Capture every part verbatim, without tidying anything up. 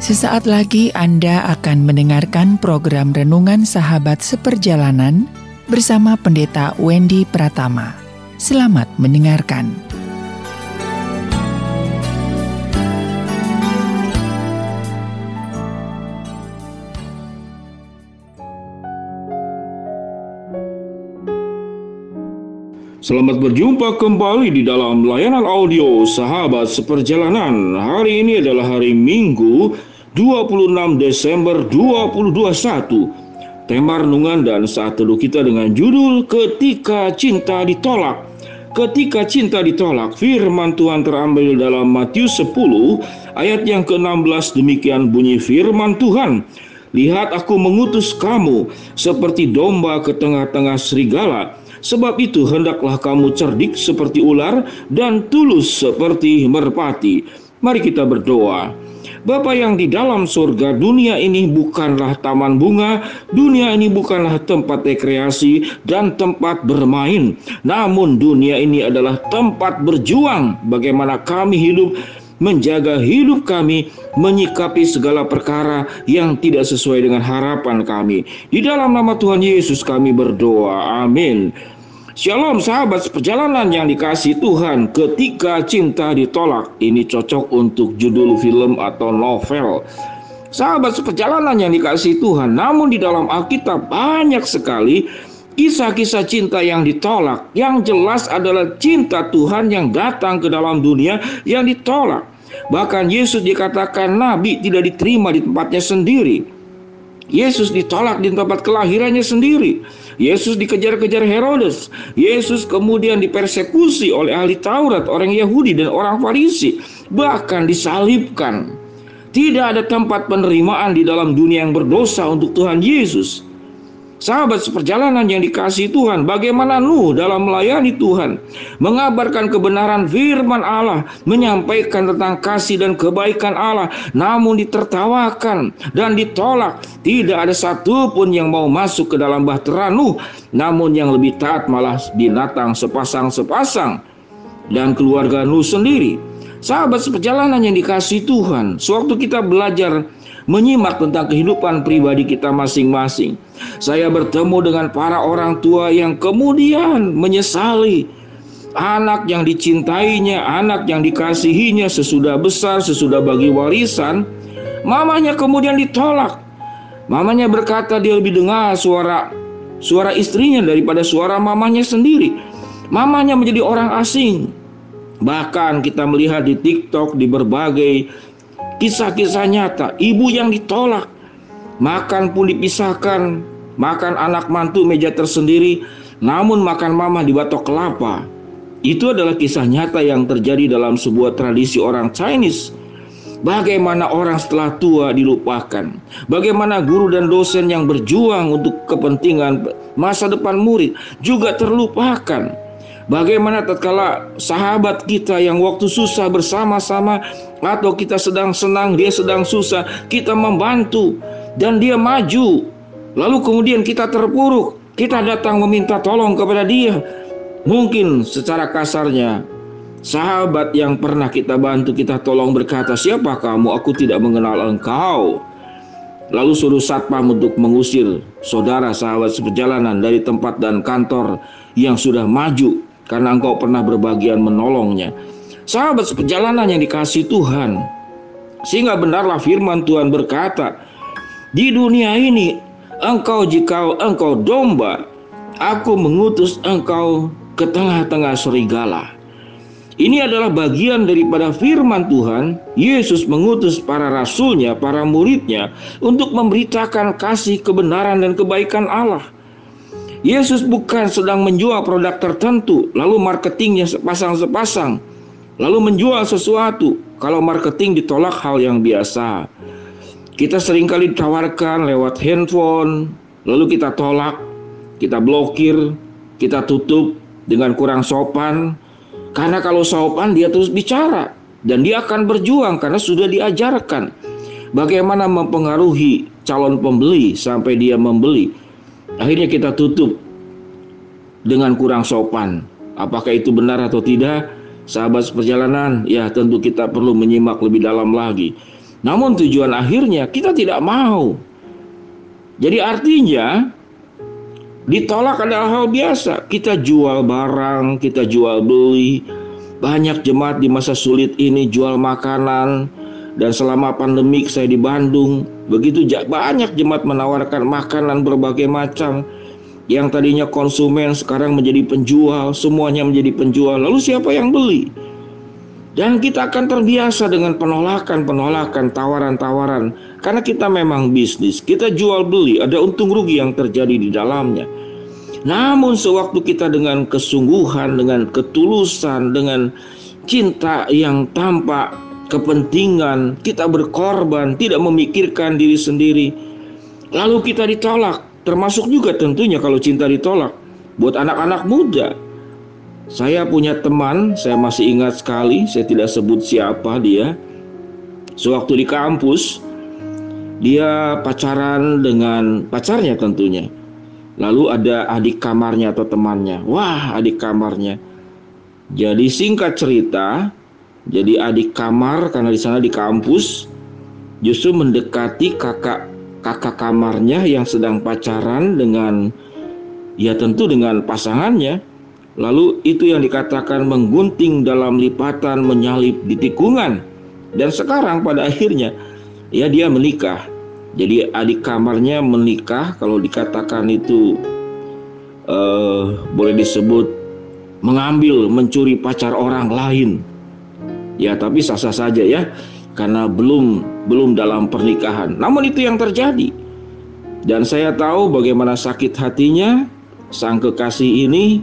Sesaat lagi Anda akan mendengarkan program Renungan Sahabat Seperjalanan bersama Pendeta Wendy Pratama. Selamat mendengarkan. Selamat berjumpa kembali di dalam layanan audio Sahabat Seperjalanan. Hari ini adalah hari Minggu, dua puluh enam Desember dua ribu dua puluh satu. Tema renungan dan saat teduh kita dengan judul Ketika Cinta Ditolak. Ketika cinta ditolak, firman Tuhan terambil dalam Matius sepuluh ayat yang ke enam belas. Demikian bunyi firman Tuhan. Lihat, aku mengutus kamu seperti domba ke tengah-tengah serigala. Sebab itu hendaklah kamu cerdik seperti ular dan tulus seperti merpati. Mari kita berdoa. Bapa yang di dalam surga, dunia ini bukanlah taman bunga, dunia ini bukanlah tempat rekreasi dan tempat bermain. Namun dunia ini adalah tempat berjuang. Bagaimana kami hidup, menjaga hidup kami, menyikapi segala perkara yang tidak sesuai dengan harapan kami. Di dalam nama Tuhan Yesus kami berdoa. Amin. Shalom sahabat seperjalanan yang dikasihi Tuhan. Ketika cinta ditolak, ini cocok untuk judul film atau novel. Sahabat seperjalanan yang dikasihi Tuhan, namun di dalam Alkitab banyak sekali kisah-kisah cinta yang ditolak. Yang jelas adalah cinta Tuhan yang datang ke dalam dunia yang ditolak. Bahkan Yesus dikatakan nabi tidak diterima di tempatnya sendiri. Yesus ditolak di tempat kelahirannya sendiri. Yesus dikejar-kejar Herodes. Yesus kemudian dipersekusi oleh ahli Taurat, orang Yahudi dan orang Farisi. Bahkan disalibkan. Tidak ada tempat penerimaan di dalam dunia yang berdosa untuk Tuhan Yesus. Sahabat seperjalanan yang dikasihi Tuhan, bagaimana Nuh dalam melayani Tuhan, mengabarkan kebenaran firman Allah, menyampaikan tentang kasih dan kebaikan Allah, namun ditertawakan dan ditolak. Tidak ada satupun yang mau masuk ke dalam bahtera Nuh, namun yang lebih taat malah binatang sepasang-sepasang dan keluarga Nuh sendiri. Sahabat seperjalanan yang dikasihi Tuhan, sewaktu kita belajar menyimak tentang kehidupan pribadi kita masing-masing, saya bertemu dengan para orang tua yang kemudian menyesali anak yang dicintainya, anak yang dikasihinya sesudah besar, sesudah bagi warisan, mamanya kemudian ditolak. Mamanya berkata dia lebih dengar suara suara istrinya daripada suara mamanya sendiri. Mamanya menjadi orang asing. Bahkan kita melihat di TikTok, di berbagai kisah-kisah nyata, ibu yang ditolak, makan pun dipisahkan, makan anak mantu meja tersendiri, namun makan mama di batok kelapa. Itu adalah kisah nyata yang terjadi dalam sebuah tradisi orang Chinese. Bagaimana orang setelah tua dilupakan, bagaimana guru dan dosen yang berjuang untuk kepentingan masa depan murid juga terlupakan. Bagaimana tatkala sahabat kita yang waktu susah bersama-sama, atau kita sedang senang, dia sedang susah, kita membantu dan dia maju, lalu kemudian kita terpuruk, kita datang meminta tolong kepada dia. Mungkin secara kasarnya sahabat yang pernah kita bantu, kita tolong, berkata, "Siapa kamu? Aku tidak mengenal engkau." Lalu suruh satpam untuk mengusir saudara sahabat seperjalanan dari tempat dan kantor yang sudah maju karena engkau pernah berbagian menolongnya. Sahabat seperjalanan yang dikasihi Tuhan, sehingga benarlah firman Tuhan berkata, di dunia ini engkau jika engkau domba, aku mengutus engkau ke tengah-tengah serigala. Ini adalah bagian daripada firman Tuhan. Yesus mengutus para rasulnya, para muridnya untuk memberitakan kasih, kebenaran dan kebaikan Allah. Yesus bukan sedang menjual produk tertentu, lalu marketingnya sepasang-sepasang, lalu menjual sesuatu. Kalau marketing ditolak, hal yang biasa. Kita seringkali ditawarkan lewat handphone, lalu kita tolak, kita blokir, kita tutup dengan kurang sopan. Karena kalau sopan dia terus bicara, dan dia akan berjuang karena sudah diajarkan bagaimana mempengaruhi calon pembeli sampai dia membeli. Akhirnya kita tutup dengan kurang sopan. Apakah itu benar atau tidak? Sahabat seperjalanan, ya tentu kita perlu menyimak lebih dalam lagi. Namun tujuan akhirnya kita tidak mau. Jadi artinya ditolak adalah hal biasa. Kita jual barang, kita jual beli. Banyak jemaat di masa sulit ini jual makanan. Dan selama pandemik saya di Bandung, begitu banyak jemaat menawarkan makanan berbagai macam. Yang tadinya konsumen sekarang menjadi penjual, semuanya menjadi penjual. Lalu siapa yang beli? Dan kita akan terbiasa dengan penolakan-penolakan, tawaran-tawaran. Karena kita memang bisnis, kita jual beli, ada untung rugi yang terjadi di dalamnya. Namun sewaktu kita dengan kesungguhan, dengan ketulusan, dengan cinta yang tanpa kepentingan, kita berkorban, tidak memikirkan diri sendiri, lalu kita ditolak. Termasuk juga tentunya kalau cinta ditolak buat anak-anak muda. Saya punya teman, saya masih ingat sekali, saya tidak sebut siapa dia. Sewaktu di kampus, dia pacaran dengan pacarnya tentunya. Lalu ada adik kamarnya atau temannya. Wah, adik kamarnya. Jadi singkat cerita, jadi adik kamar karena di sana di kampus justru mendekati kakak kakak kamarnya yang sedang pacaran dengan, ya tentu dengan pasangannya. Lalu itu yang dikatakan menggunting dalam lipatan, menyalip di tikungan. Dan sekarang pada akhirnya ya dia menikah. Jadi adik kamarnya menikah, kalau dikatakan itu uh, boleh disebut mengambil, mencuri pacar orang lain. Ya tapi sah-sah saja ya, karena belum belum dalam pernikahan. Namun itu yang terjadi. Dan saya tahu bagaimana sakit hatinya sang kekasih ini,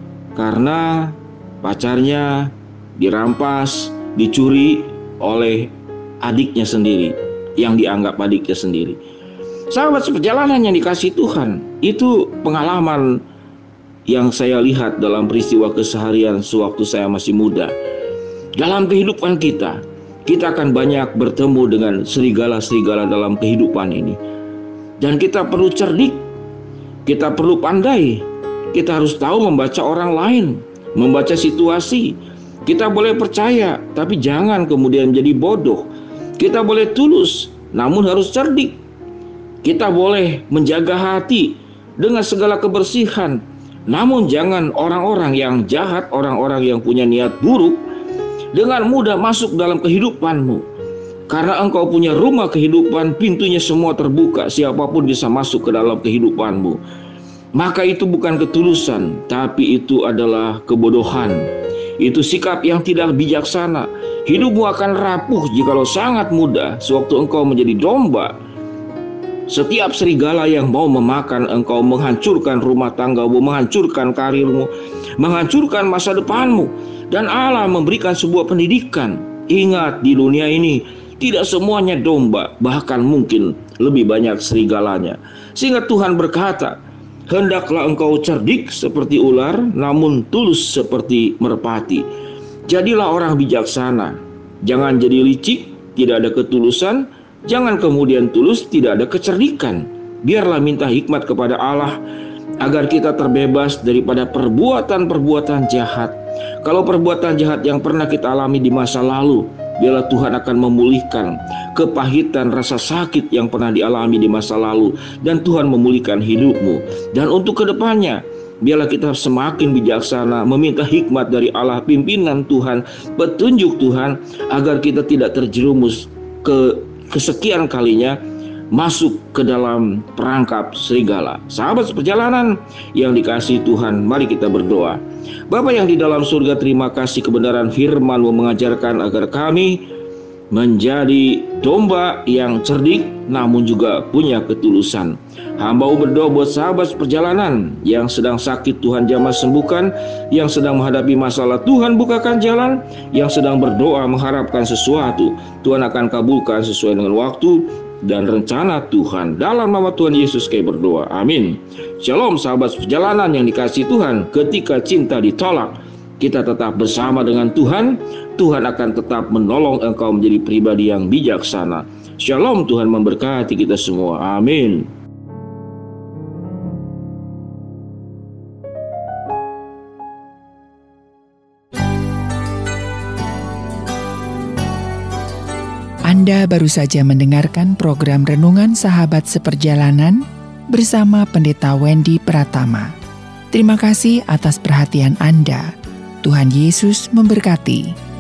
karena pacarnya dirampas, dicuri oleh adiknya sendiri, yang dianggap adiknya sendiri. Sahabat seperjalanan yang dikasihi Tuhan, itu pengalaman yang saya lihat dalam peristiwa keseharian sewaktu saya masih muda. Dalam kehidupan kita, kita akan banyak bertemu dengan serigala-serigala dalam kehidupan ini. Dan kita perlu cerdik, kita perlu pandai. Kita harus tahu membaca orang lain, membaca situasi. Kita boleh percaya, tapi jangan kemudian menjadi bodoh. Kita boleh tulus, namun harus cerdik. Kita boleh menjaga hati dengan segala kebersihan, namun jangan orang-orang yang jahat, orang-orang yang punya niat buruk dengan mudah masuk dalam kehidupanmu. Karena engkau punya rumah kehidupan, pintunya semua terbuka, siapapun bisa masuk ke dalam kehidupanmu. Maka itu bukan ketulusan, tapi itu adalah kebodohan. Itu sikap yang tidak bijaksana. Hidupmu akan rapuh jikalau sangat mudah sewaktu engkau menjadi domba. Setiap serigala yang mau memakan engkau, menghancurkan rumah tanggamu, menghancurkan karirmu, menghancurkan masa depanmu. Dan Allah memberikan sebuah pendidikan. Ingat, di dunia ini tidak semuanya domba, bahkan mungkin lebih banyak serigalanya. Sehingga Tuhan berkata, hendaklah engkau cerdik seperti ular, namun tulus seperti merpati. Jadilah orang bijaksana. Jangan jadi licik, tidak ada ketulusan. Jangan kemudian tulus, tidak ada kecerdikan. Biarlah minta hikmat kepada Allah, agar kita terbebas daripada perbuatan-perbuatan jahat. Kalau perbuatan jahat yang pernah kita alami di masa lalu, biarlah Tuhan akan memulihkan kepahitan rasa sakit yang pernah dialami di masa lalu, dan Tuhan memulihkan hidupmu. Dan untuk kedepannya, biarlah kita semakin bijaksana, meminta hikmat dari Allah, pimpinan Tuhan, petunjuk Tuhan, agar kita tidak terjerumus ke kesekian kalinya masuk ke dalam perangkap serigala. Sahabat seperjalanan yang dikasihi Tuhan, mari kita berdoa. Bapa yang di dalam surga, terima kasih kebenaran firman-Mu mengajarkan agar kami menjadi domba yang cerdik namun juga punya ketulusan. Hamba-Mu berdoa buat sahabat perjalanan yang sedang sakit, Tuhan jamah sembuhkan, yang sedang menghadapi masalah, Tuhan bukakan jalan, yang sedang berdoa mengharapkan sesuatu, Tuhan akan kabulkan sesuai dengan waktu dan rencana Tuhan. Dalam nama Tuhan Yesus kami berdoa, amin. Shalom sahabat perjalanan yang dikasihi Tuhan. Ketika cinta ditolak, kita tetap bersama dengan Tuhan. Tuhan akan tetap menolong engkau menjadi pribadi yang bijaksana. Shalom, Tuhan memberkati kita semua, amin. Anda baru saja mendengarkan program Renungan Sahabat Seperjalanan bersama Pendeta Wendy Pratama. Terima kasih atas perhatian Anda. Tuhan Yesus memberkati.